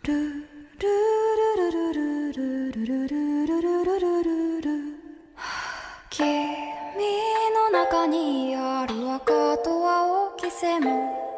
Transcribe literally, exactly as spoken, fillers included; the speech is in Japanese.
ルルルルルルルルルルルルルルル君の中にある赤と青き線も